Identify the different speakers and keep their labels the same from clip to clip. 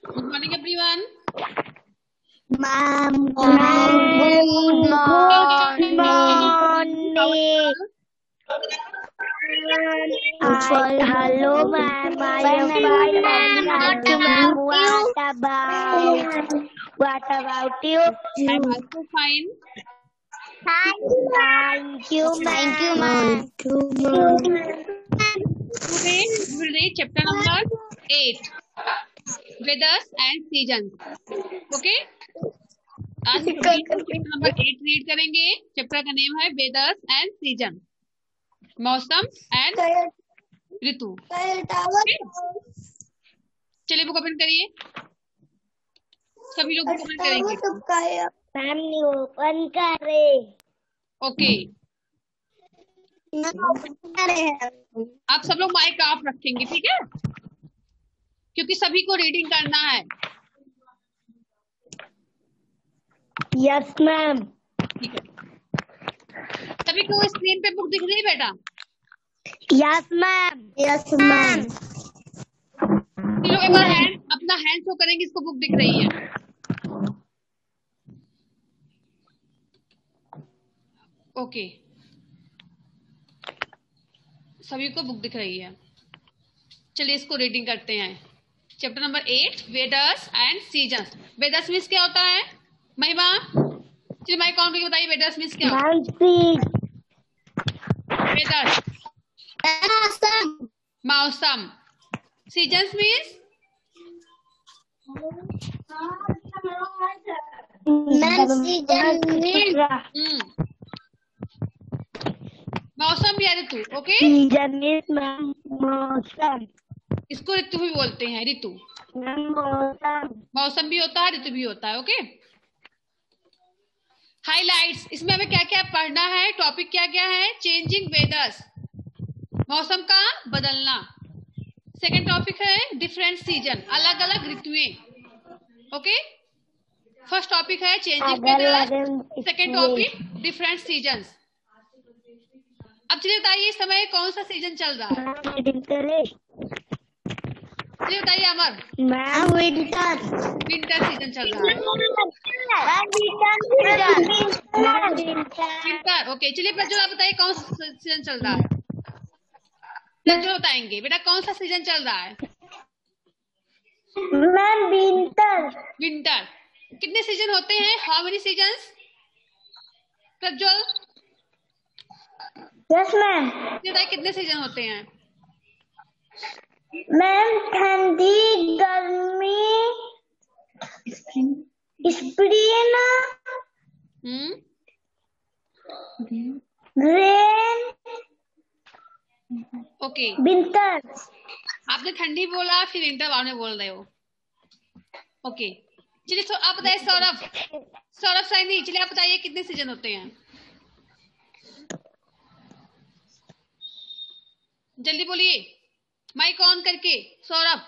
Speaker 1: Good morning, everyone.
Speaker 2: Ma'am, good morning. Hello, ma'am. I am fine. Thank you, ma'am. What about you?
Speaker 1: I'm also fine.
Speaker 2: Thank you, ma'am.
Speaker 1: Today we will read chapter number 8, Weathers and Seasons. Okay? आज chapter number 8 read करेंगे. Chapter का name है weathers and season, मौसम and ऋतु. चलिए book open करिए. सभी लोग बुक ओपन करेंगे.
Speaker 2: मैम ओपन करे.
Speaker 1: ओके. आप सब लोग माइक ऑफ रखेंगे, ठीक है? क्योंकि सभी को रीडिंग करना है.
Speaker 2: Yes ma'am.
Speaker 1: ठीक है. सभी को स्क्रीन पे बुक दिख रही है बेटा?
Speaker 2: Yes ma'am. Yes ma'am.
Speaker 1: लोग एक बार अपना हैंड शो करेंगे, इसको बुक दिख रही है. ओके. सभी को बुक दिख रही है. चलिए इसको रीडिंग करते हैं. Chapter number 8, weathers and seasons. Weathers means क्या होता है? महिमा, चलिए माइक ऑन करके बताइए वेदर्स मीन्स क्या होता है? वेदर्स मौसम. सीजन्स मीन्स मौसम या ऋतु. ओके.
Speaker 2: मौसम.
Speaker 1: इसको ऋतु भी बोलते हैं. ऋतु मौसम भी होता है, ऋतु भी होता है. ओके. हाइलाइट्स. इसमें हमें क्या क्या पढ़ना है? टॉपिक क्या क्या है? चेंजिंग वेदर्स, मौसम का बदलना. सेकंड टॉपिक है डिफरेंट सीजन, अलग अलग ऋतुएं. ओके. फर्स्ट टॉपिक है changing weathers, second topic different seasons. अब चलिए बताइए इस समय कौन सा सीजन चल रहा है? चलिए बताइए Amar.
Speaker 2: Ma'am winter.
Speaker 1: Winter season चल रहा है. विंटर. ओके. चलिए प्रज्वल आप बताइए कौन सा सीजन चल रहा है? प्रज्वल बताएंगे बेटा कौन सा सीजन चल रहा है?
Speaker 2: Ma'am winter.
Speaker 1: विंटर. कितने सीजन होते हैं? How many seasons? Prajwal.
Speaker 2: Yes ma'am.
Speaker 1: बताइए कितने सीजन होते हैं?
Speaker 2: मैम ठंडी, गर्मी, स्प्रिंग, रेन.
Speaker 1: ओके.
Speaker 2: विंटर.
Speaker 1: आपने ठंडी बोला फिर विंटर बाद में बोल रहे हो. ओके. चलिए तो आप बताइए सौरभ सैनी. चलिए आप बताइए कितने सीजन होते हैं? जल्दी बोलिए माइक ऑन करके. सौरभ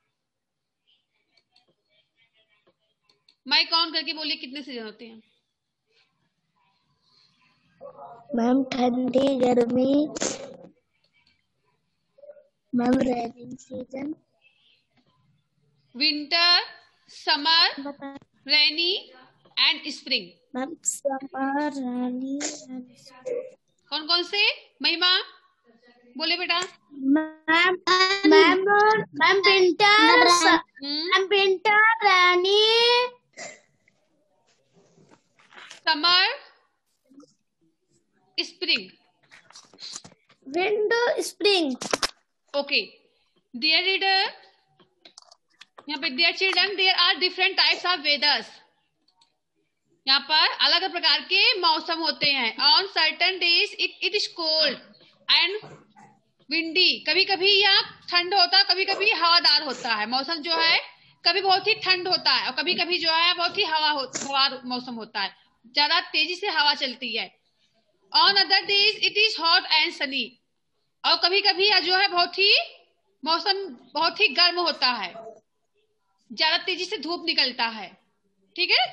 Speaker 1: माइक ऑन करके बोलिए कितने सीजन होते हैं?
Speaker 2: मैम ठंडी, गर्मी, ma'am raining season,
Speaker 1: winter, summer, rainy and spring.
Speaker 2: Ma'am summer, rainy and
Speaker 1: कौन कौन से? महिमा बोले बेटा.
Speaker 2: Ma'am winter. Ma'am winter, rainy,
Speaker 1: summer, spring.
Speaker 2: Winter, spring.
Speaker 1: Okay. Dear reader, यहाँ पे dear children, there are different types of weathers. यहाँ पर अलग अलग प्रकार के मौसम होते हैं. On certain days it is cold and windy. कभी कभी यहाँ ठंड होता है, कभी कभी हवादार होता है. मौसम जो है कभी बहुत ही ठंड होता है और कभी कभी जो है बहुत ही हवा मौसम होता है, ज्यादा तेजी से हवा चलती है. On other days it is hot and sunny. और कभी कभी जो है मौसम बहुत ही गर्म होता है, ज्यादा तेजी से धूप निकलता है. ठीक है.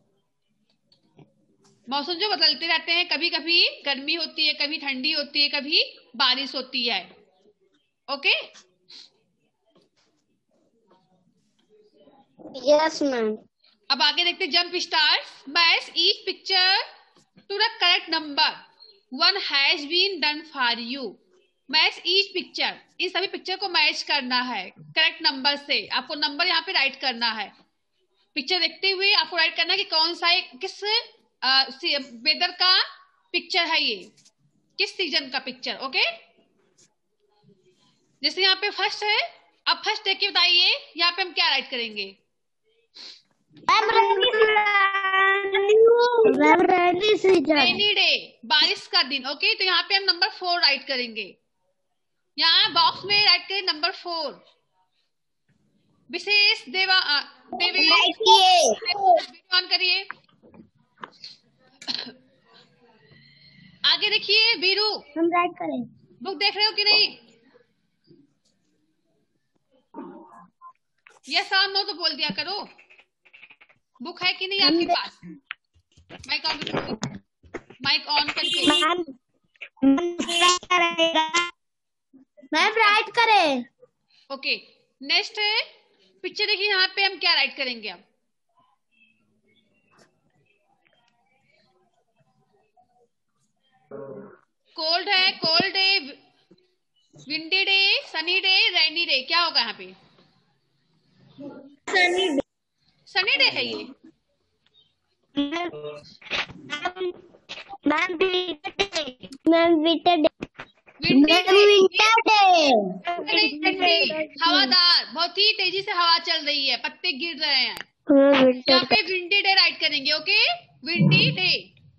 Speaker 1: मौसम जो बदलते रहते हैं, कभी कभी गर्मी होती है, कभी ठंडी होती है, कभी बारिश होती है. ओके.
Speaker 2: Yes, ma'am.
Speaker 1: अब आगे देखते jump start. Match each picture to the correct number, one has been done for you. Match each picture, इन सभी पिक्चर को मैच करना है करेक्ट नंबर से। आपको नंबर यहाँ पे राइट करना है। पिक्चर देखते हुए आपको राइट करना है कि कौन सा किस वेदर का पिक्चर है, ये किस सीजन का पिक्चर। ओके, जैसे यहाँ पे फर्स्ट है, अब फर्स्ट देख के बताइए यहाँ पे हम क्या राइट करेंगे। रेनी डे, बारिश का दिन। ओके, तो यहाँ पे हम नंबर 4 राइट करेंगे। यहाँ बॉक्स में राइट करें नंबर 4। विशेष ऑन करिए। आगे देखिए वीरू,
Speaker 2: हम राइट करें।
Speaker 1: बुक देख रहे हो कि नहीं? यस और नो तो बोल दिया करो। बुक है कि नहीं आपके पास? माइक ऑन करके।
Speaker 2: मैम राइट करें।
Speaker 1: ओके, नेक्स्ट है पिक्चर। देखिए यहाँ पे हम क्या राइट करेंगे अब। कोल्ड है, cold day, windy day, sunny day, rainy day. क्या होगा यहाँ पे? सनी डे है ये।
Speaker 2: Ma'am winter day.
Speaker 1: हवादार, बहुत ही तेजी से हवा चल रही है, पत्ते गिर रहे हैं। यहाँ पे विंडी डे राइट करेंगे। Okay, windy day.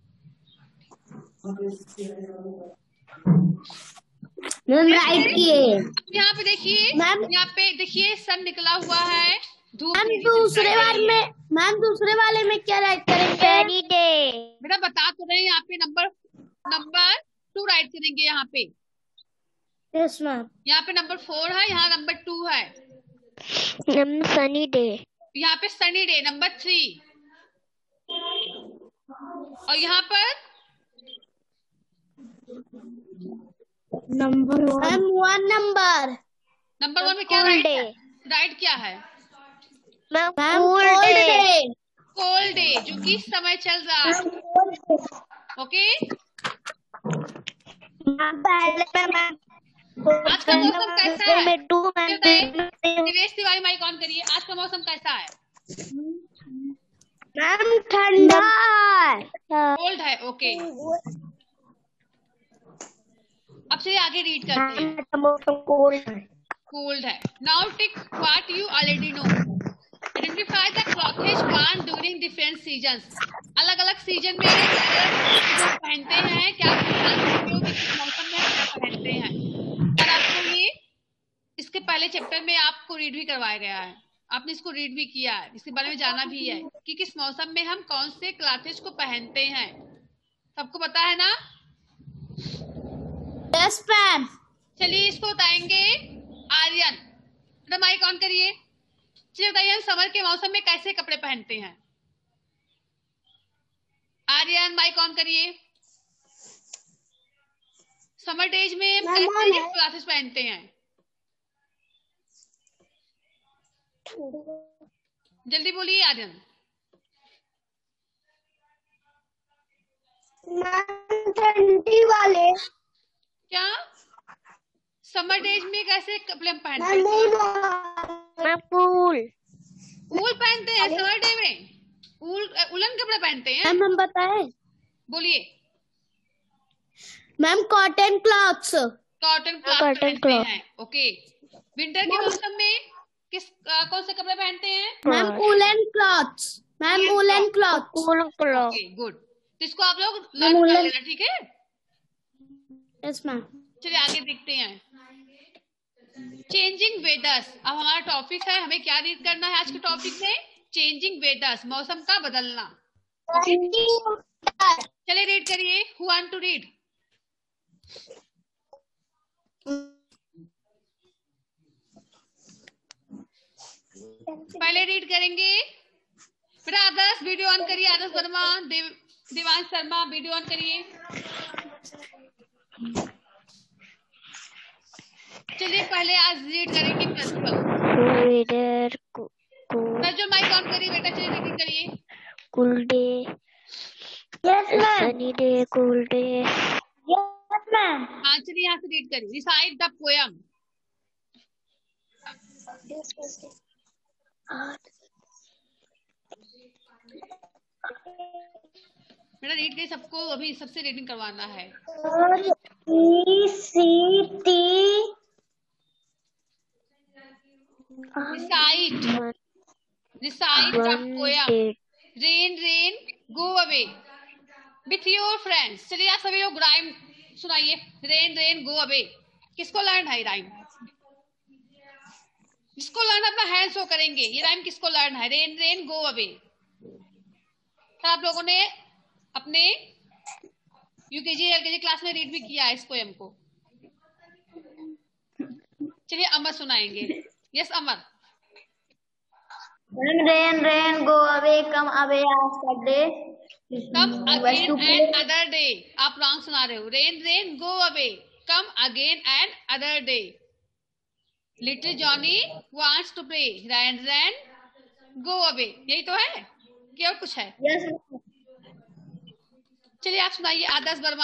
Speaker 2: Ma'am write किए।
Speaker 1: यहाँ पे देखिए, यहाँ पे देखिए सन निकला हुआ है, धूप।
Speaker 2: मैम दूसरे वाले में क्या राइट करेंगे?
Speaker 1: बेटा बता तो रहे, यहाँ पे नंबर 2 राइट करेंगे। यहाँ पे
Speaker 2: यस मैम।
Speaker 1: यहाँ पे नंबर 4 है, यहाँ नंबर 2 है।
Speaker 2: Sunny day.
Speaker 1: यहाँ पे सनी डे नंबर 3, और यहाँ पर
Speaker 2: नंबर 1
Speaker 1: नंबर 1 में क्या राइट क्या है? कोल्ड डे, जो कि समय चल रहा है। ओके, आज का मौसम कैसा है? निवेश तिवारी माइक ऑन करिए। आज का मौसम कैसा है?
Speaker 2: मैम ठंडा,
Speaker 1: कोल्ड है। ओके, अब से आगे रीड करते हैं।
Speaker 2: मौसम
Speaker 1: कोल्ड है। Now tick what you already know. Identify the clothes worn during different seasons. अलग अलग सीजन में पहनते हैं। क्या मौसम में क्या पहनते हैं? और आपको ये इसके पहले चैप्टर में आपको रीड भी करवाया गया है, आपने इसको रीड भी किया है, इसके बारे में जाना भी है कि किस मौसम में हम कौन से क्लॉथेज को पहनते हैं। सबको पता है ना?
Speaker 2: Yes ma'am.
Speaker 1: चलिए इसको बताएंगे आर्यन। माइक ऑन करिए। चलिए बताइए हम समर के मौसम में कैसे कपड़े पहनते हैं। आर्यन माइक ऑन करिए। समर डेज में हम कैसे क्लॉथेज पहनते हैं? जल्दी बोलिए आर्यन।
Speaker 2: ठंडी वाले।
Speaker 1: क्या समर डेज में कैसे कपड़े पहनते हैं? ऊल पहनते हैं समर डे में। उलन कपड़े पहनते हैं।
Speaker 2: मैम हम बताएं?
Speaker 1: बोलिए।
Speaker 2: Ma'am cotton clothes.
Speaker 1: Cotton cloth पहनते हैं। ओके, विंटर के मौसम में कौन से कपड़े पहनते हैं?
Speaker 2: Ma'am woollen clothes. Ma'am woollen clothes.
Speaker 1: Okay good, तो इसको आप लोग लर्न कर लेना, ठीक है?
Speaker 2: Yes ma'am.
Speaker 1: चलिए आगे देखते हैं। Changing weathers. अब हमारा टॉपिक है, हमें क्या रीड करना है आज के टॉपिक में? चेंजिंग वेदर्स, मौसम का बदलना। चलिए रीड करिए। Who want to read? पहले रीड करेंगे फिर आदर्श वीडियो ऑन करिए। आदर्श वर्मा, देवांश शर्मा वीडियो ऑन करिए। चलिए पहले आज रीड करेंगे प्रिंसिपल। जो माइक ऑन करिए बेटा, चलिए रीडिंग करिए।
Speaker 2: Cool day. Yes, ma'am. Sunny day, cool day. Yes, ma'am.
Speaker 1: हाँ चलिए यहाँ से रीड करिए। Recite the poem. बेटा रीड करिए, सबको अभी सबसे रीडिंग करवाना है। Recite the poem. Rain, rain, go away with your friends. चलिए आप सभी लोग राइम सुनाइए। Rain rain go away. किसको लर्न है राइम? जिसको लर्न अपना हैंड शो करेंगे। ये राइम किसको लर्न है? Rain rain go away. तो आप लोगों ने अपने यूकेजी एलकेजी क्लास में रीड भी किया है इस पोएम को। चलिए अमर सुनाएंगे। Yes Amar.
Speaker 2: Rain, rain, go away, come away after day.
Speaker 1: Come again and other day. आप रॉन्ग सुना रहे हो। Rain, rain, go away. Come again and other day. Little Johnny wants to play. Rain, rain, go away. यही तो है कि और कुछ है?
Speaker 2: Yes.
Speaker 1: चलिए आप सुनाइए। आदर्श वर्मा।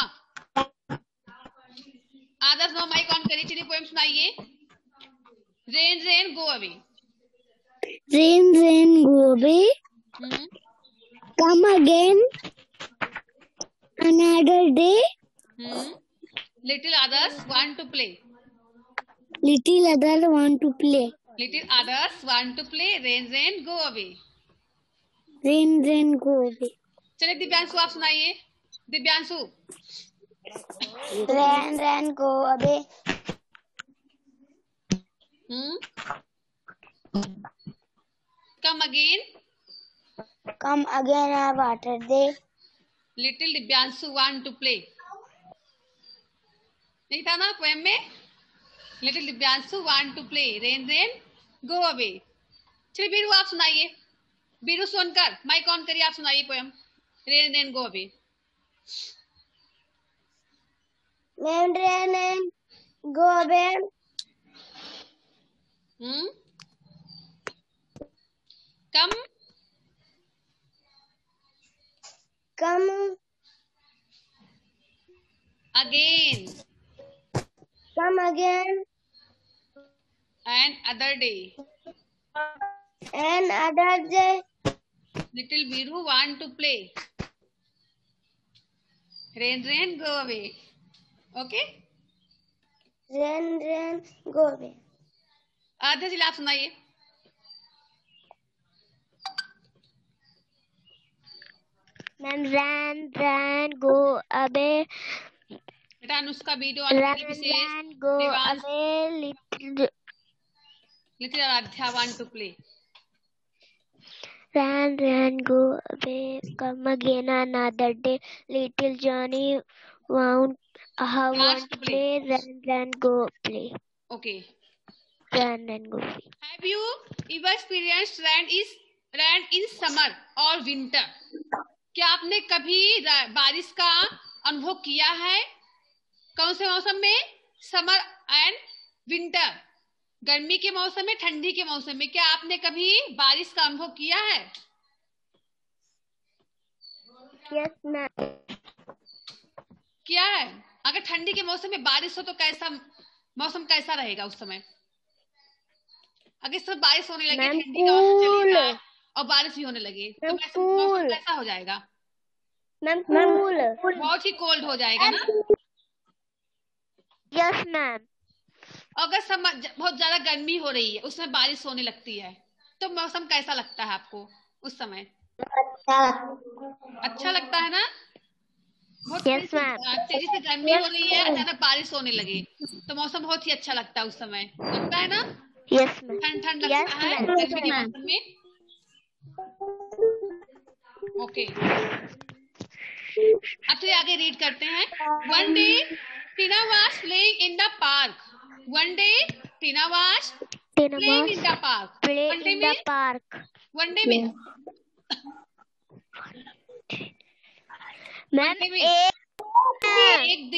Speaker 1: आदर्श वर्मा माइक ऑन करिए। चलिए पोएम सुनाइए। Rain, rain, go away.
Speaker 2: Rain, rain, go away. Come again another day.
Speaker 1: Little others want to play.
Speaker 2: Little others want to play.
Speaker 1: Little others want to play. Rain, rain, go away.
Speaker 2: Rain, rain, go away.
Speaker 1: चलिए दिव्यांशु आप सुनाइए। Divyanshu.
Speaker 2: Rain, rain, go away.
Speaker 1: Come again.
Speaker 2: Come again another day.
Speaker 1: Little Divyanshu want to play. नहीं था ना poem में? Little Divyanshu want to play. Rain, rain, go away. चलिए बीरू आप सुनाइए। बीरू सोनकर माइक ऑन करिए। आप सुनाइए poem Rain, rain, go away.
Speaker 2: Rain, rain, go away.
Speaker 1: Come again.
Speaker 2: Come again.
Speaker 1: And other day.
Speaker 2: And other day.
Speaker 1: Little Biru want to play. Rain, rain, go away. Okay?
Speaker 2: Rain, rain, go away.
Speaker 1: आधे जिला आप सुनाइए।
Speaker 2: Rain, rain, go away.
Speaker 1: बेटा Anushka video
Speaker 2: Rain, go away.
Speaker 1: Little Aaradhya want to play.
Speaker 2: Rain, rain, go away. Come again another day. Little Johnny want to play. Rain, rain, go play.
Speaker 1: Okay.
Speaker 2: Rain, rain, go play.
Speaker 1: Have you ever experienced rain in summer or winter? क्या आपने कभी बारिश का अनुभव किया है? कौन से मौसम में? Summer and winter. गर्मी के मौसम में, ठंडी के मौसम में। क्या आपने कभी बारिश का अनुभव किया है?
Speaker 2: Yes, ma'am.
Speaker 1: किया है। अगर ठंडी के मौसम में बारिश हो तो कैसा मौसम कैसा रहेगा उस समय? अगर इस समय बारिश होने लगे, ठंडी का मौसम चलेगा और बारिश भी होने लगे तो मौसम कैसा हो जाएगा?
Speaker 2: Ma'am cool.
Speaker 1: बहुत ही कोल्ड हो जाएगा ना?
Speaker 2: Yes ma'am.
Speaker 1: अगर बहुत ज्यादा गर्मी हो रही है, उसमें बारिश होने लगती है तो मौसम कैसा लगता है आपको उस समय? अच्छा लगता है ना? बहुत तेजी से गर्मी हो रही है, अचानक बारिश होने लगे तो मौसम बहुत ही अच्छा लगता है उस समय। लगता है ना?
Speaker 2: यस
Speaker 1: ठंड ठंड लगता है गर्मी के मौसम में। ओके, अब तो आगे रीड करते हैं। One day Tina was playing in the park. One day Tina was playing in the park. One day में
Speaker 2: मैम एक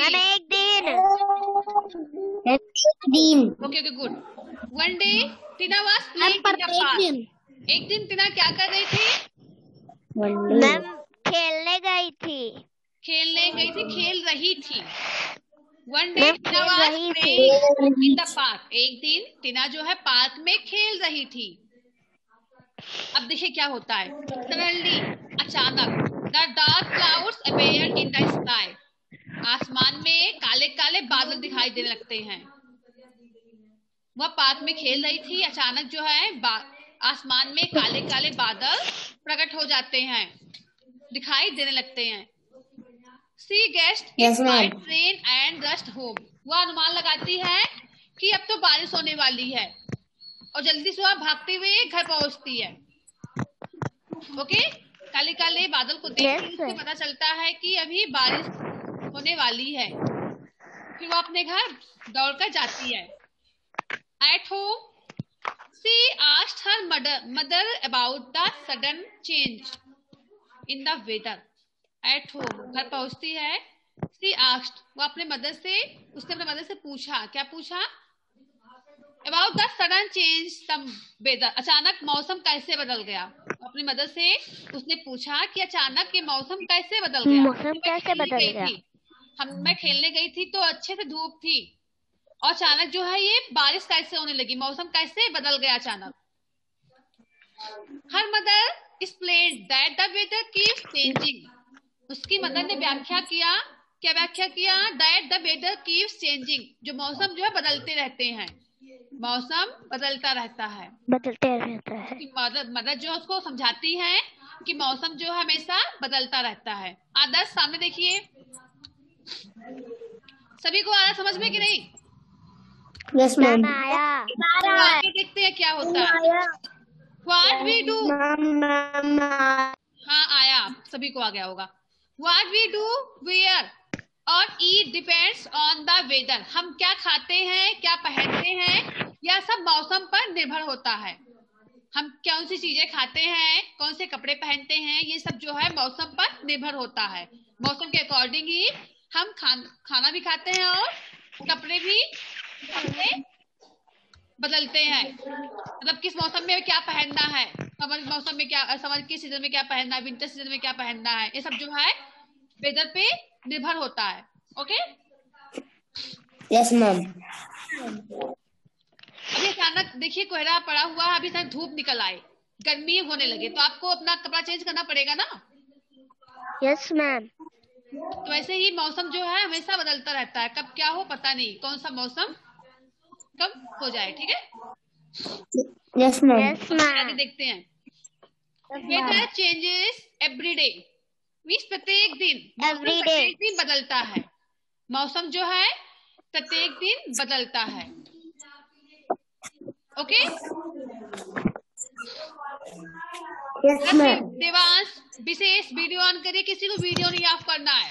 Speaker 2: दिन।
Speaker 1: Okay good. One day Tina was playing in the park. एक दिन टीना क्या कर रही थी?
Speaker 2: मैम खेलने गई थी।
Speaker 1: खेल रही थी। वन डे
Speaker 2: मैम
Speaker 1: टीना
Speaker 2: खेल
Speaker 1: वाज
Speaker 2: रही
Speaker 1: प्लेइंग इन द पार्क। एक दिन टीना जो है पार्क में खेल रही थी। अब देखिए क्या होता है। सडनली, अचानक, the dark clouds appeared in the sky. आसमान में काले काले बादल दिखाई देने लगते हैं। वह पार्क में खेल रही थी, अचानक जो है आसमान में काले काले बादल प्रकट हो जाते हैं, दिखाई देने लगते हैं। She guessed it might rain and rushed home. वह अनुमान लगाती है कि अब तो बारिश होने वाली है और जल्दी से वह भागते हुए घर पहुंचती है। ओके, काले काले बादल को देखकर उसको पता चलता है कि अभी बारिश होने वाली है। फिर वह अपने घर दौड़कर जाती है। At home, she asked her mother about the sudden change in the weather. At home, घर पहुंचती है। She asked, वो उसने अपने मदर से पूछा। क्या पूछा? About the sudden change the weather. अचानक मौसम कैसे बदल गया? अपनी मदर से उसने पूछा कि अचानक ये मौसम कैसे बदल गया? मैं खेलने गई थी तो अच्छे से धूप थी और अचानक जो है ये बारिश कैसे होने लगी, मौसम कैसे बदल गया अचानक। Her mother explained that the weather keeps changing. उसकी मदर ने व्याख्या किया। क्या व्याख्या किया? That the weather keeps changing. जो मौसम जो है बदलते रहते हैं, मौसम बदलता रहता है। मदर जो है उसको समझाती है कि मौसम जो है हमेशा बदलता रहता है। आदर्श सामने देखिए, सभी को आया समझ में कि नहीं?
Speaker 2: Yes ma'am.
Speaker 1: आगे देखते हैं क्या होता है। What we do? हाँ आया, सभी को आ गया होगा। What we do, wear और eat depends on the weather. हम क्या खाते हैं, क्या पहनते हैं, यह सब मौसम पर निर्भर होता है। हम कौन सी चीजें खाते हैं, कौन से कपड़े पहनते हैं, ये सब जो है मौसम पर निर्भर होता है। मौसम के अकॉर्डिंग ही हम खाना भी खाते हैं और कपड़े भी अपने बदलते हैं। मतलब किस मौसम में क्या पहनना है, समर मौसम में क्या, समर के सीजन में क्या पहनना है, विंटर सीजन में क्या पहनना है, ये सब जो है वेदर पे निर्भर होता है। Okay,
Speaker 2: yes ma'am.
Speaker 1: अभी अचानक देखिए कोहरा पड़ा हुआ है, अभी तक धूप निकल आए, गर्मी होने लगे, तो आपको अपना कपड़ा चेंज करना पड़ेगा ना।
Speaker 2: Yes ma'am.
Speaker 1: तो ऐसे ही मौसम जो है हमेशा बदलता रहता है, कब क्या हो पता नहीं, कौन सा मौसम कब हो जाए। ठीक है,
Speaker 2: यस मैम।
Speaker 1: आगे देखते हैं। Weather changes every day, means प्रत्येक दिन बदलता है। मौसम जो है प्रत्येक दिन बदलता है। Okay,
Speaker 2: yes ma'am.
Speaker 1: Devansh Vishesh video on करिए, किसी को वीडियो नहीं ऑफ करना है।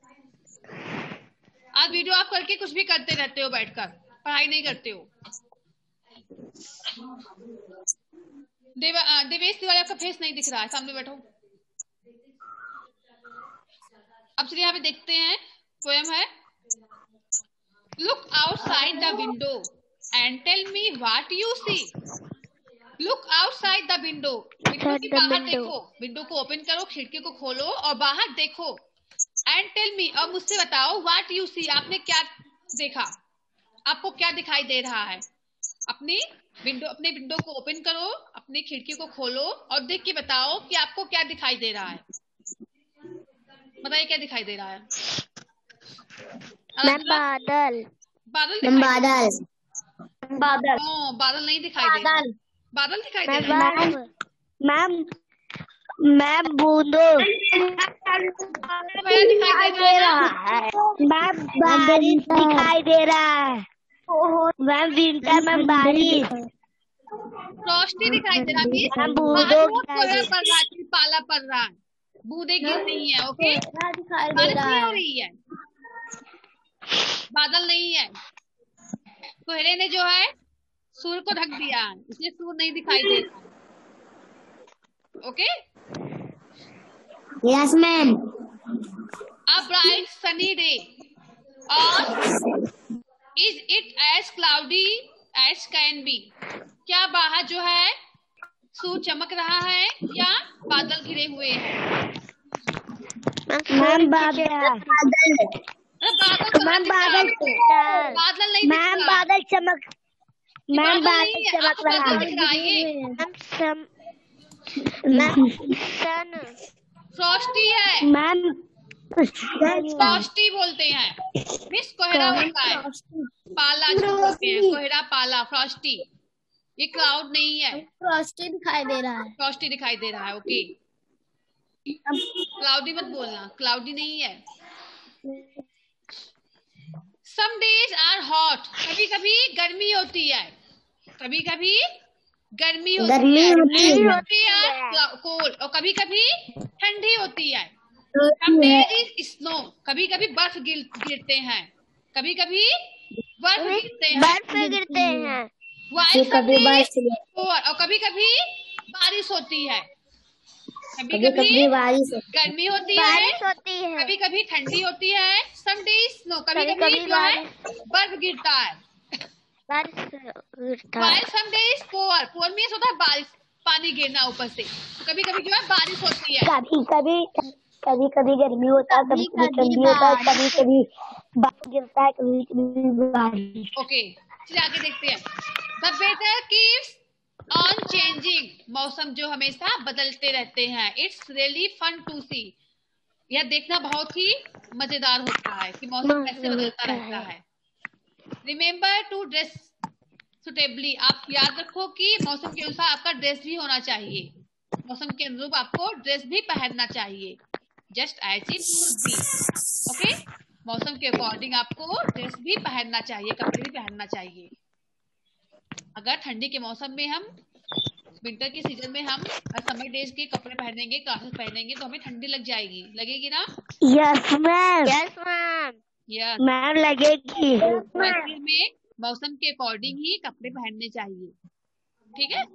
Speaker 1: आज वीडियो ऑफ करके कुछ भी करते रहते हो, बैठकर पढ़ाई नहीं करते हो। देवेश तिवारी, आपका फेस नहीं दिख रहा है, सामने बैठो। अब चलिए यहाँ पे देखते हैं, पोएम है। Look outside the window and tell me what you see. Look outside the window, window के बाहर देखो, विंडो को ओपन करो, खिड़की को खोलो और बाहर देखो। एंड टेल मी, और मुझसे बताओ, व्हाट यू सी, आपने क्या देखा, आपको क्या दिखाई दे रहा है। अपने विंडो को ओपन करो, अपनी खिड़की को खोलो और देख के बताओ कि आपको क्या दिखाई दे रहा है। बताइए क्या दिखाई दे रहा है।
Speaker 2: बादल।
Speaker 1: बादल नहीं दिखाई दे रहा, बादल दिखाई दे रहा है।
Speaker 2: मैम बूंदों
Speaker 1: दिखाई दे रहा है।
Speaker 2: मैम बारिश दिखाई दे रहा है। मैम विंटर में बारिश,
Speaker 1: रोशनी दिखाई दे रहा है, पाला पड़ रहा है, बूंदे गिर रही है। ओके, बारिश नहीं हो रही है, बादल नहीं है। कोहरे ने जो है सूर्य को ढक दिया, इसलिए सूर्य नहीं दिखाई दे रहा। Okay,
Speaker 2: yes ma'am.
Speaker 1: A bright sunny day, or is it as cloudy as can be? क्या बाहर जो है सूरज चमक रहा है या बादल घिरे हुए हैं?
Speaker 2: मैम बादल
Speaker 1: बादल नहीं दिख रहा।
Speaker 2: बादल चमक
Speaker 1: मैम बादल चमक रहा है। दिख रहा है ये
Speaker 2: सन
Speaker 1: फ्रॉस्टी है।
Speaker 2: मैम
Speaker 1: फ्रॉस्टी बोलते हैं। मिस कोहरा होता है, पाला जिसको बोलते हैं, कोहरा पाला फ्रॉस्टी। ये क्लाउड नहीं है,
Speaker 2: फ्रॉस्टी दिखाई दे रहा है।
Speaker 1: फ्रॉस्टी दिखाई दे रहा है। ओके, क्लाउडी मत बोलना, क्लाउडी नहीं है। सम डेज आर हॉट, कभी कभी गर्मी होती है, कभी कभी गर्मी होती है कोल्ड, और कभी कभी ठंडी होती है। सम डेज इज स्नो, कभी कभी बर्फ गिरते हैं, कभी कभी बर्फ गिरते हैं। वाइल सम डेज और कभी कभी बारिश होती है, कभी कभी गर्मी होती है, कभी कभी ठंडी होती है। सम डेज स्नो, कभी कभी जो है बर्फ गिरता है। While some days pour means होता है बारिश, पानी गिरना ऊपर से। कभी कभी जो है बारिश होती है,
Speaker 2: कभी कभी गर्मी होता है, कभी कभी ठंडी होता है, कभी कभी बर्फ गिरता है, कभी कभी बारिश।
Speaker 1: ओके, चलिए आगे देखते हैं। The weather keeps on changing, मौसम जो हमेशा बदलते रहते हैं। It's really fun to see, यह देखना बहुत ही मजेदार होता है कि मौसम कैसे बदलता रहता है। रिमेम्बर टू ड्रेस सुटेबली, आप याद रखो कि मौसम के अनुसार आपका ड्रेस भी होना चाहिए, मौसम के अनुरूप आपको ड्रेस भी पहनना चाहिए, just as it should be. Okay, मौसम के अकॉर्डिंग आपको ड्रेस भी पहनना चाहिए, कपड़े भी पहनना चाहिए। अगर ठंडी के मौसम में हम, विंटर के सीजन में हम समर डेज के कपड़े पहनेंगे, क्लासेस पहनेंगे, तो हमें ठंडी लग जाएगी, लगेगी ना?
Speaker 2: Yes ma'am, yes ma'am,
Speaker 1: yes
Speaker 2: ma'am लगेगी।
Speaker 1: में मौसम के अकॉर्डिंग ही कपड़े पहनने चाहिए, ठीक है?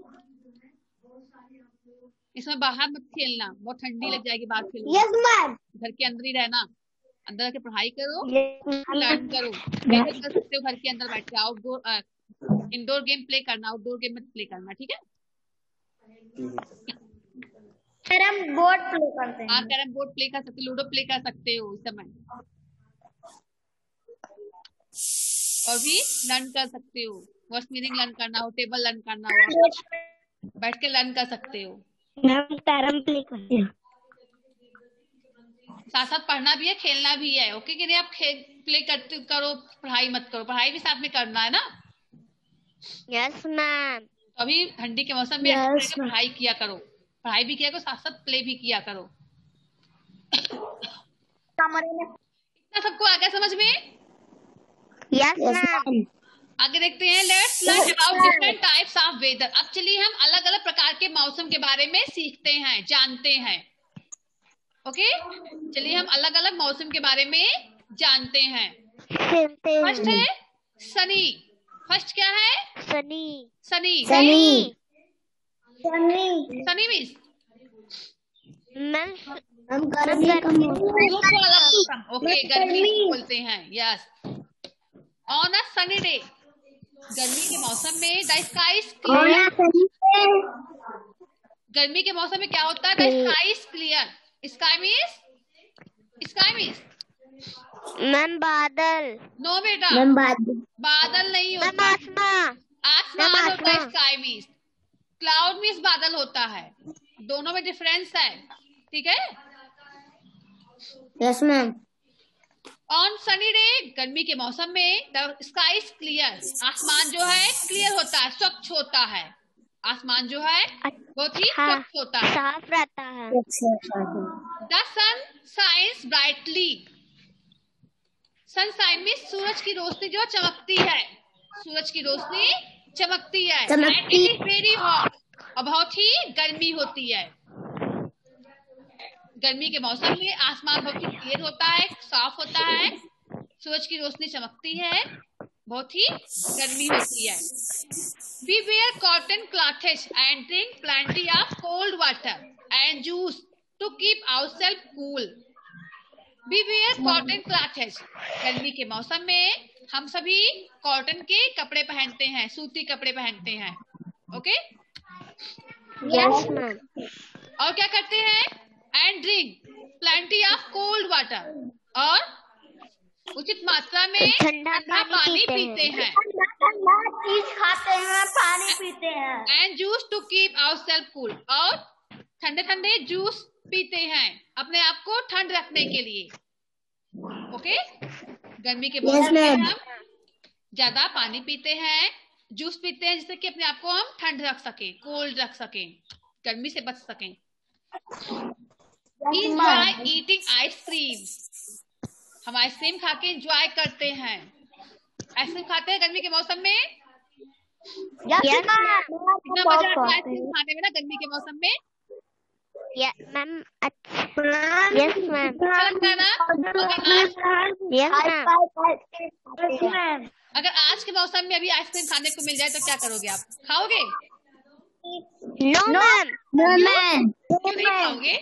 Speaker 1: इसमें बाहर मत खेलना, बहुत ठंडी लग जाएगी बाहर खेलना।
Speaker 2: यस मैम,
Speaker 1: घर के अंदर ही रहना, अंदर आके पढ़ाई करो, लर्न करो। कर सकते हो घर के अंदर बैठ के, आउटडोर इंडोर गेम प्ले करना, आउटडोर गेम मत प्ले करना, ठीक है?
Speaker 2: कैरम बोर्ड प्ले करते हैं।
Speaker 1: हाँ, कैरम बोर्ड प्ले कर सकते, लूडो प्ले कर सकते हो इस समय, और भी लर्न कर सकते हो। वर्ड्स मीनिंग लर्न करना हो, टेबल लर्न करना हो, बैठ के लर्न कर सकते हो।
Speaker 2: मैम कैरम प्ले करते हैं,
Speaker 1: साथ साथ पढ़ना भी है, खेलना भी है। ओके कि नहीं? आप प्ले करते करो, पढ़ाई मत करो, पढ़ाई भी साथ में करना है ना?
Speaker 2: Yes ma'am.
Speaker 1: तो अभी ठंडी के मौसम में पढ़ाई किया करो, पढ़ाई भी किया करो, साथ साथ प्ले भी किया करो। इतना सबको आ गया समझ में?
Speaker 2: Yes ma'am.
Speaker 1: आगे देखते हैं, let's learn about different types of weather. अब चलिए हम अलग अलग प्रकार के मौसम के बारे में सीखते हैं, जानते हैं। ओके, चलिए हम अलग अलग मौसम के बारे में जानते हैं। फर्स्ट है सनी। फर्स्ट क्या है?
Speaker 2: Sunny.
Speaker 1: Sunny
Speaker 2: sunny
Speaker 1: sunny means
Speaker 2: हम गर्मी का मौसम।
Speaker 1: ओके, गर्मी बोलते हैं। Yes, on a sunny day, गर्मी के मौसम में द स्काई इज क्लियर। गर्मी के मौसम में क्या होता है? The sky is clear. Sky means
Speaker 2: ma'am बादल।
Speaker 1: नो बेटा,
Speaker 2: मैम
Speaker 1: बादल नहीं होता, आसमान होता है। स्काई मीन्स, क्लाउड मीन्स बादल होता है, दोनों में डिफरेंस है, ठीक है?
Speaker 2: Yes ma'am.
Speaker 1: On sunny day, गर्मी के मौसम में द स्काई इज क्लियर, आसमान जो है क्लियर होता है, स्वच्छ होता है। आसमान जो है बहुत ही स्वच्छ होता है,
Speaker 2: साफ रहता है।
Speaker 1: The sun shines brightly. Sunshine में सूरज की रोशनी जो चमकती है, सूरज की रोशनी चमकती है। इट इज वेरी हॉट, और बहुत ही गर्मी होती है। गर्मी के मौसम में आसमान बहुत ही क्लियर होता है, साफ होता है, सूरज की रोशनी चमकती है, बहुत ही गर्मी होती है। We wear cotton clothes and drink plenty of cold water and juice to keep ourselves cool. We wear cotton clothes. गर्मी के मौसम में हम सभी कॉटन के कपड़े पहनते हैं, सूती कपड़े पहनते हैं। Okay,
Speaker 2: Yes, ma'am.
Speaker 1: और क्या करते हैं? And drink plenty of cold water, और उचित मात्रा में
Speaker 2: ठंडा
Speaker 1: पानी पीते हैं।
Speaker 2: चीज खाते हैं, पानी पीते हैं।
Speaker 1: And juice to keep ourself cool, और ठंडे ठंडे जूस पीते हैं अपने आप को ठंड रखने के लिए। ओके, गर्मी के मौसम में हम ज्यादा पानी पीते हैं, जूस पीते हैं, जिससे कि अपने आप को हम ठंड रख सके, कोल्ड रख सके, गर्मी से बच सके। एंजॉय ईटिंग आइसक्रीम, हम आइसक्रीम खा के एंजॉय करते हैं। आइसक्रीम खाते हैं गर्मी के मौसम में। कितना मजा आता है आइसक्रीम खाने में ना गर्मी के मौसम में।
Speaker 2: Ma'am yes ma'am.
Speaker 1: अगर आज के मौसम में अभी आइसक्रीम खाने को मिल जाए तो क्या करोगे आप? खाओगे?
Speaker 2: No ma'am.
Speaker 1: क्यों नहीं खाओगे?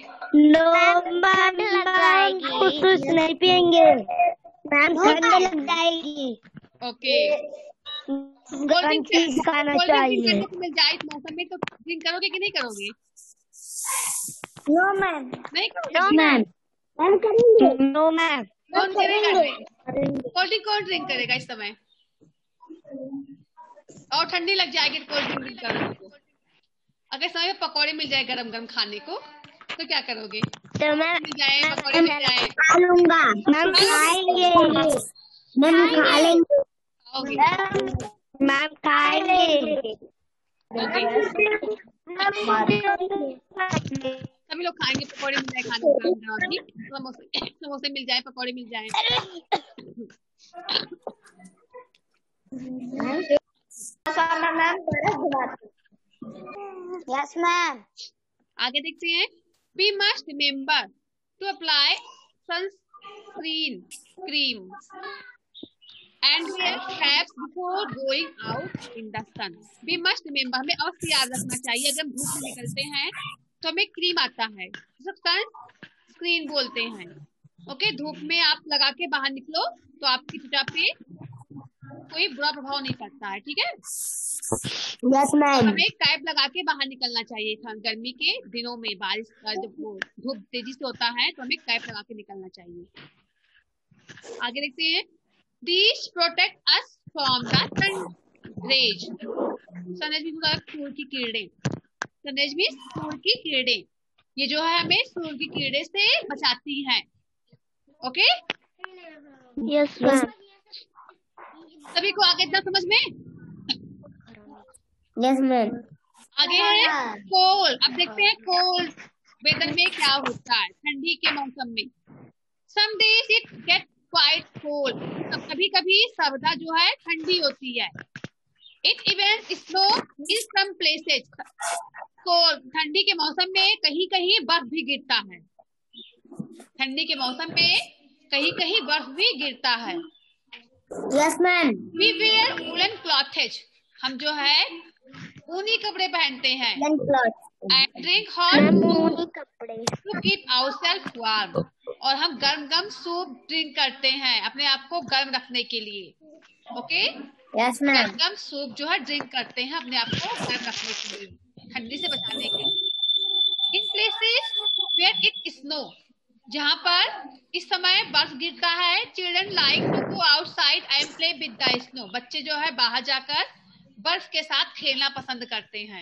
Speaker 2: कुछ नहीं पियेंगे मैम, ठंड लग जाएगी।
Speaker 1: ओके, कोल्ड ड्रिंक खाना चाहिए। मिल जाए इस मौसम में तो ड्रिंक करोगे कि नहीं करोगे?
Speaker 2: No ma'am.
Speaker 1: नहीं
Speaker 2: नो मैम। हम करेंगे। No ma'am.
Speaker 1: कौन करेगा? कौन ड्रिंक करेगा इस समय? और ठंडी लग जाएगी तो कोल्ड ड्रिंक करोगे तो। अगर समय पे पकौड़े मिल जाए गरम गरम खाने को तो क्या करोगे?
Speaker 2: तो मैं
Speaker 1: मिल जाए, पकौड़े मिल जाए,
Speaker 2: खा लूंगा। मैम खाएंगे, मैम खा लेंगे, मैम खाएंगे।
Speaker 1: सभी लोग खाएंगे, पकौड़े मिल जाए खाने को, समोसे मिल जाए, पकौड़े मिल जाए।
Speaker 2: Yes ma'am.
Speaker 1: आगे देखते हैं। We must remember to apply sunscreen cream and wear caps before going out in the sun. We must remember, हमें अवश्य याद रखना चाहिए, अगर हम धूप में निकलते हैं तो हमें क्रीम आता है, सनस्क्रीन बोलते हैं। ओके, धूप में आप लगा के बाहर निकलो तो आपकी त्वचा पे कोई बुरा प्रभाव नहीं पड़ता है, ठीक है?
Speaker 2: Yes ma'am.
Speaker 1: हमें कैप लगा के बाहर निकलना चाहिए था गर्मी के दिनों में, बारिश जब धूप तेजी से होता है तो हमें कैप लगा के निकलना चाहिए। आगे देखते हैं। These protect us from the sun rays. Sun rays में सूर्य की किरणें, सन रेज में सूर्य की किरणें, ये जो है हमें सूर्य की किरणें से बचाती हैं। Okay,
Speaker 2: yes ma'am.
Speaker 1: सभी को आगे इतना समझ में?
Speaker 2: Yes ma'am.
Speaker 1: आगे है कोल्ड। अब देखते हैं कोल्ड वेदर में क्या होता है ठंडी के मौसम में। Some days it get quite cold, कभी कभी सर्वदा जो है ठंडी होती है। It even snow in some places, cold ठंडी के मौसम में कहीं कहीं बर्फ भी गिरता है। ठंडी के मौसम में कहीं कहीं बर्फ भी गिरता है।
Speaker 2: Yes ma'am.
Speaker 1: We wear woollen clothes, हम जो है ऊनी कपड़े पहनते हैं। एंड ड्रिंक हॉट
Speaker 2: कपड़े
Speaker 1: टू कीप आवरसेल्फ वार्म, और हम गर्म गर्म सूप ड्रिंक करते हैं अपने आप को गर्म रखने के लिए। Okay,
Speaker 2: yes ma'am.
Speaker 1: गर्म गर्म सूप जो है ड्रिंक करते हैं अपने आप को गर्म रखने के लिए, ठंडी से बचाने के लिए। In places where it snow, जहाँ पर इस समय बर्फ गिरता है। Children like to go outside and play with the snow, बच्चे जो है बाहर जाकर बर्फ के साथ खेलना पसंद करते हैं।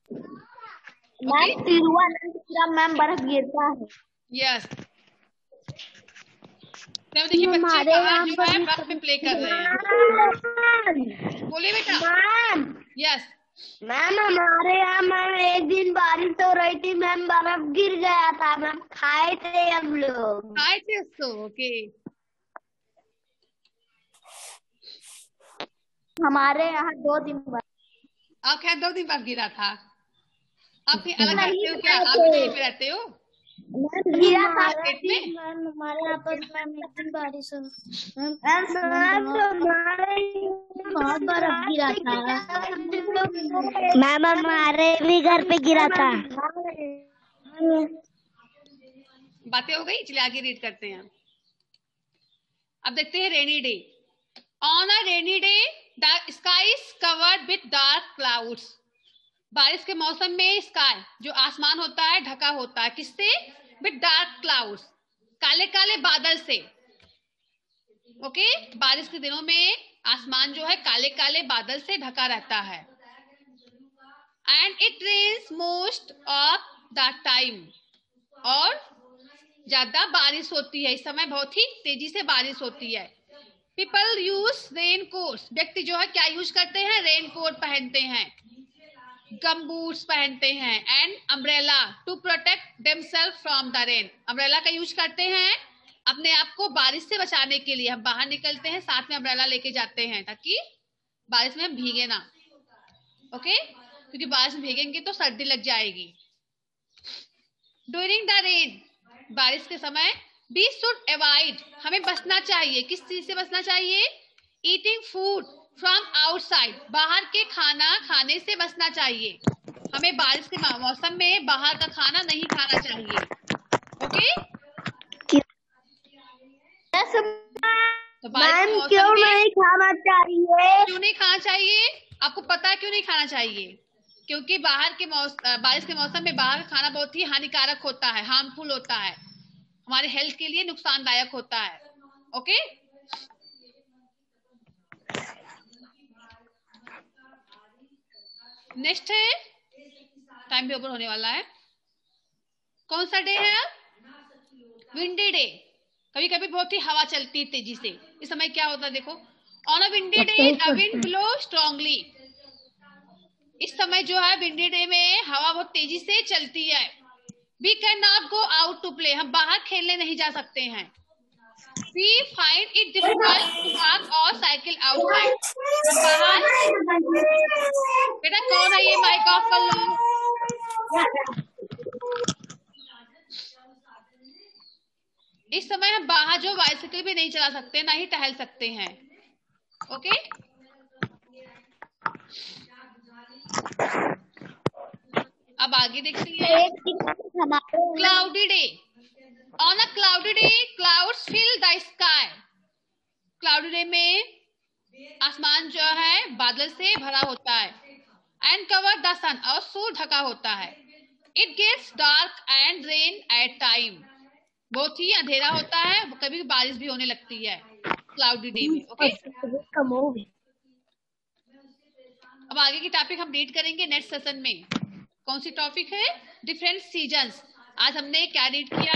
Speaker 2: मैम बर्फ गिरता है।
Speaker 1: यस, देखिए बच्चे बाहर जो है बर्फ में प्ले कर रहे हैं। बोलिए बेटा। यस
Speaker 2: मैम, हमारे यहाँ मैम एक दिन बारिश हो रही थी मैम, बर्फ गिर गया था मैम, खाए थे हम लोग।
Speaker 1: खाए थे उसको। ओके,
Speaker 2: हमारे यहाँ 2 दिन बाद।
Speaker 1: आप क्या 2 दिन बाद गिरा था? आप अलग रहते हो क्या? आप भी यहीं पे रहते हो?
Speaker 2: गिरा था
Speaker 1: पेट में?
Speaker 2: मैम, हमारे यहाँ पर मैम एक दिन बारिश हो, बहुत बर्फ गिरा था मैम, हमारे भी घर पे गिरा था।
Speaker 1: बातें हो गई, चलिए आगे रीड करते हैं। अब देखते हैं rainy day. On a rainy day the sky is covered with dark clouds, बारिश के मौसम में स्काई जो आसमान होता है ढका होता है किससे? विद डार्क क्लाउड्स, काले काले बादल से। ओके, बारिश के दिनों में आसमान जो है काले काले बादल से ढका रहता है। And it rains most of the time, और ज्यादा बारिश होती है, इस समय बहुत ही तेजी से बारिश होती है। पीपल यूज रेन कोट्स, व्यक्ति जो है क्या यूज करते हैं? रेन कोट पहनते हैं, गम बूट्स पहनते हैं, and umbrella to protect themselves from the rain, umbrella का यूज करते हैं अपने आप को बारिश से बचाने के लिए। हम बाहर निकलते हैं साथ में अम्ब्रेला लेके जाते हैं ताकि बारिश में हम भीगे ना। ओके, क्योंकि बारिश में भीगेंगे तो सर्दी लग जाएगी। ड्यूरिंग द रेन, बारिश के समय वी शुड अवॉइड, हमें बचना चाहिए। किस चीज से बचना चाहिए? ईटिंग फूड फ्रॉम आउटसाइड, बाहर के खाना खाने से बचना चाहिए। हमें बारिश के मौसम में बाहर का खाना नहीं खाना चाहिए। ओके, तो बारिश के
Speaker 2: क्यों नहीं खाना चाहिए?
Speaker 1: क्यों नहीं खाना चाहिए? आपको पता है क्यों नहीं खाना चाहिए? क्योंकि बारिश के मौसम में बाहर का खाना बहुत ही हानिकारक होता है, हार्मफुल होता है, हमारे हेल्थ के लिए नुकसानदायक होता है। ओके, नेक्स्ट है, टाइम भी ओवर होने वाला है। कौन सा डे है? Windy day. कभी कभी बहुत ही हवा चलती है तेजी से, इस समय क्या होता है देखो। On a windy day a wind blow strongly, इस समय जो है विंडी डे में हवा बहुत तेजी से चलती है। We can not go out to play, हम बाहर खेलने नहीं जा सकते हैं। We find it difficult to walk और साइकिल आउटसाइड, बेटा कौन है ये? माइक ऑफ कर लो। इस समय हम बाहर जो बाइसिकल भी नहीं चला सकते, ना ही टहल सकते हैं। ओके, अब आगे देखते हैं। Cloudy day, on a cloudy day clouds fill the sky, cloudy day में आसमान जो है बादल से भरा होता है। एंड कवर द सन, और सूर्य ढका होता है। It gets dark and rain at time, बहुत ही अंधेरा होता है, कभी बारिश भी होने लगती है क्लाउडी डे में। ओके, अब आगे की टॉपिक हम रीड करेंगे नेक्स्ट सेशन में। कौन सी टॉपिक है? Different seasons. आज हमने क्या रीड किया?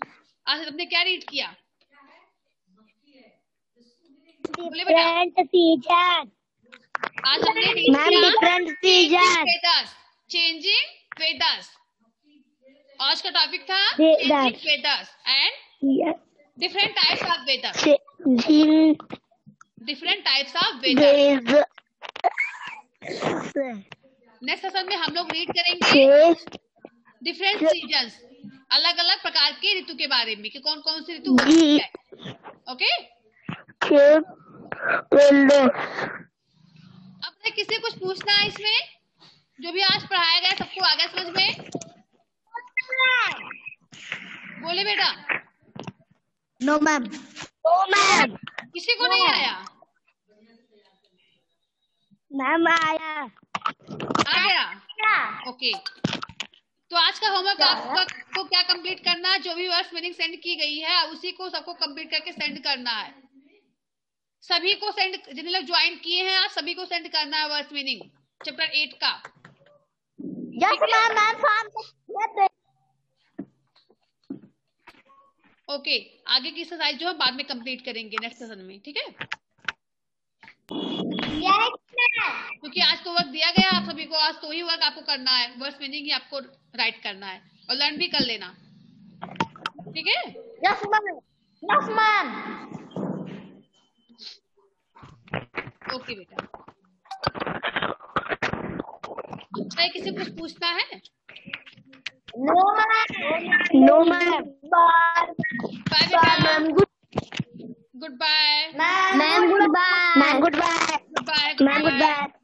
Speaker 1: बोले बेटा। आज हमने रीड किया चेंजिंग वेदर्स। आज का टॉपिक था changing weathers and different types of weather. Different types of weather. Next session में हम लोग रीड करेंगे डिफरेंट सीजन्स, अलग अलग प्रकार के ऋतु के बारे में कि कौन कौन सी ऋतु होती है। ओके, अब किसी कुछ पूछना है इसमें? जो भी आज पढ़ाया गया सबको आ गया समझ में? बोले बेटा।
Speaker 2: No ma'am.
Speaker 1: किसी को नहीं आया?
Speaker 2: मैम आया।
Speaker 1: आ गया? ओके, तो आज का होमवर्क आपको क्या कंप्लीट करना है? जो भी वर्ड्स मीनिंग सेंड की गई है उसी को सबको कंप्लीट करके सेंड करना है। सभी को सेंड, जितने लोग ज्वाइन किए हैं आज सभी को सेंड करना है वर्ड्स मीनिंग चैप्टर 8 का।
Speaker 2: Yes ma'am.
Speaker 1: ओके, आगे की एक्सरसाइज जो है बाद में कंप्लीट करेंगे नेक्स्ट सेशन में, ठीक है? क्योंकि आज तो वर्क दिया गया आप सभी को, आज तो ही वर्क आपको करना है, वर्ड्स मीनिंग ही आपको राइट करना है और लर्न भी कर लेना, ठीक है?
Speaker 2: Yes ma'am.
Speaker 1: ओके बेटा। किसी कुछ पूछना है?
Speaker 2: No ma'am.
Speaker 1: बाय बेटा। Goodbye
Speaker 2: ma'am. Goodbye.
Speaker 1: Good bye.